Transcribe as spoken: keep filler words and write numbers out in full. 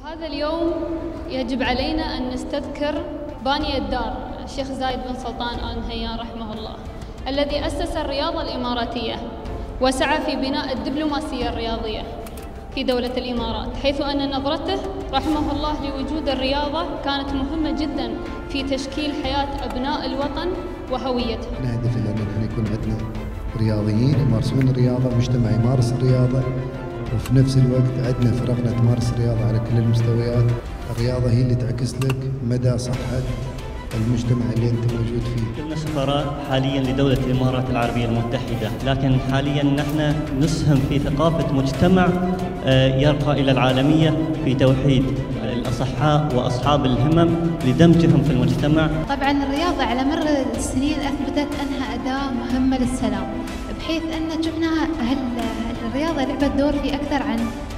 هذا اليوم يجب علينا أن نستذكر باني الدار الشيخ زايد بن سلطان آل نهيان رحمه الله، الذي أسس الرياضة الإماراتية وسعى في بناء الدبلوماسية الرياضية في دولة الإمارات، حيث أن نظرته رحمه الله لوجود الرياضة كانت مهمة جدا في تشكيل حياة أبناء الوطن وهويتهم. نهدف إلى أن احنا يكون عندنا رياضيين يمارسون الرياضة، مجتمع يمارس الرياضة، وفي نفس الوقت عندنا فرقنا تمارس الرياضة على كل المستويات. الرياضة هي اللي تعكس لك مدى صحة المجتمع اللي أنت موجود فيه. كنا سفراء حاليا لدولة الإمارات العربية المتحدة، لكن حاليا نحن نسهم في ثقافة مجتمع يرقى إلى العالمية في توحيد الأصحاء وأصحاب الهمم لدمجهم في المجتمع. طبعا الرياضة على مر السنين أثبتت أنها أداة مهمة للسلام، بحيث أن شفنا الرياضة لعبت دور في أكثر عن